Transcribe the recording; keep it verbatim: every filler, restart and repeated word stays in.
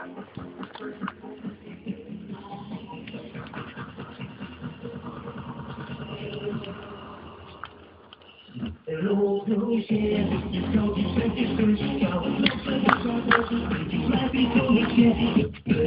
路路线，究竟谁是谁是要？路上的车子已经来比昨天。